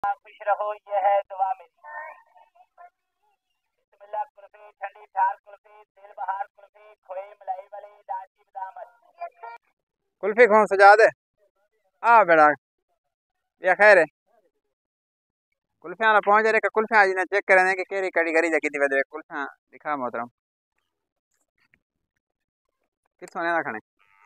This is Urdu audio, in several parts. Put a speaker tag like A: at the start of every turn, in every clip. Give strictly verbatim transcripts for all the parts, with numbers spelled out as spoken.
A: خوش رہو یہ ہے دعا میری. بسم اللہ کلفی ٹھنڈی ٹھار کلفی دل بہار کلفی کھوئی ملائی والی دانچی بادام
B: کلفی کھون سجاد ہے آ بیڑا یہ خیر ہے کلفیاں پہنچ رہے کہ کلفیاں جی نے چیک کرنے کہ کیری کڑی گری جگہ دی ودے کلفیاں دکھا محترم کتوں نے کھنے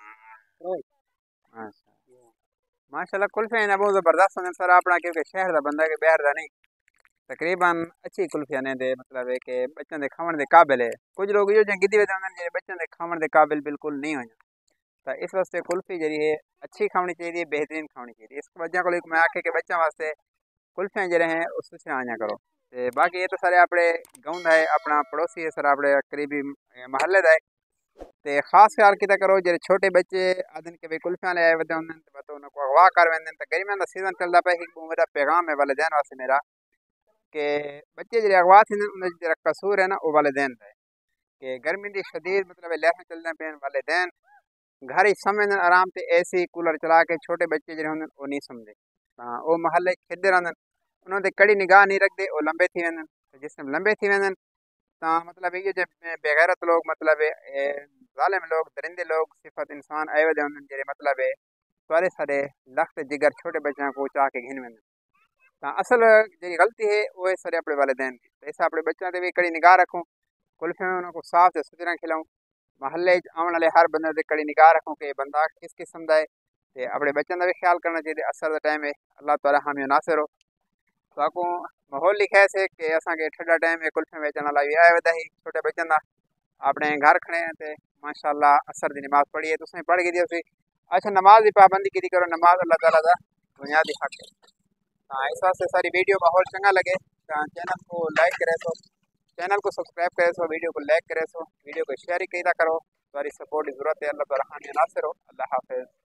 B: اچھا ماشاءاللہ کلفیاں نے بہت زبردست نے سر اپنا کیونکہ شہر دا بندہ کہ باہر دا نہیں تقریباً اچھی کلفیاں نے دے مطلب ہے کہ بچوں دے کھاون دے قابل ہے کچھ لوگ یہ جن گدی ودے جڑے بچوں دے کھاون دے قابل بالکل نہیں ہوئے تو اس واسطے کلفی جڑی ہے اچھی کھانی چاہیے بہترین کھانی چاہیے اس وجہ کو میں آکھے کہ بچوں واسطے کلفیاں جڑے ہیں اس سے آیا کرو تے باقی یہ تو سارے اپنے گاؤں دا ہے اپنا پڑوسی ہے سر اپنے قریبی محلے دا ہے تے خاص خیال کیتا کرو جڑے چھوٹے بچے آدن کے کلفیاں لے آئے ودے ہوندے تے تو ان کو اغوا کر ویندے تے گرمیاں دا سیزن چلدا پیا ایک میرا پیغام ہے والدین واسطے میرا کہ بچے جڑے اغوا تھے ان جڑا قصور ہے نا وہ والدین دا ہے کہ گرمی دی شدید مطلب لہر چلدے پین والدین گھر ہی سمجھن آرام تے اے سی کولر چلا کے چھوٹے بچے جڑے ہوندے وہ نہیں سمجھے ہاں وہ محلے کھیڈے رہندے انہوں نے کڑی نگاہ نہیں رکھتے وہ لمبے تھی ویندن جس میں لمبے تھی ویندن تا مطلب یہ جو بغیرت لوگ مطلب ظالم لوگ درندے لوگ صفت انسان آئے ودے ہوندن جڑے مطلب سارے سارے لخت جگر چھوٹے بچوں کو چاہ کے گھن ویندن تا اصل جی غلطی ہے وہ سارے اپنے والدین کی ایسا اپنے بچوں تے بھی کڑی نگاہ رکھوں کلفیاں انہوں کو صاف تے ستھرا کھلاؤں محلے آنے والے ہر بندے تے کڑی نگاہ رکھوں کہ بندہ کس قسم دا ہے تے اپنے بچوں دا بھی خیال کرنا چاہیے اثر دا ٹائم ہے اللہ تعالی حامی و ناصر ہو تو آپ کو ماحول لکھا ہے کہ اساں کے ٹھنڈا ٹائم ہے کلفیاں بیچن والا بھی آیا ودا ہی چھوٹے بچوں دا اپنے گھر کھڑے ہیں تے ماشاءاللہ اثر دی نماز پڑھی ہے تسیں پڑھ کے دی اچھا نماز دی پابندی کی کرو نماز اللہ تعالی دا بنیادی حق ہے ہاں اس واسطے ساری ویڈیو ماحول چنگا لگے تو چینل کو لائک کرے سو چینل کو سبسکرائب کرے سو ویڈیو کو لائک کرے سو ویڈیو کو شیئر ہی کیدا کرو تمہاری سپورٹ کی ضرورت ہے اللہ تعالی حامی ناصر ہو اللہ حافظ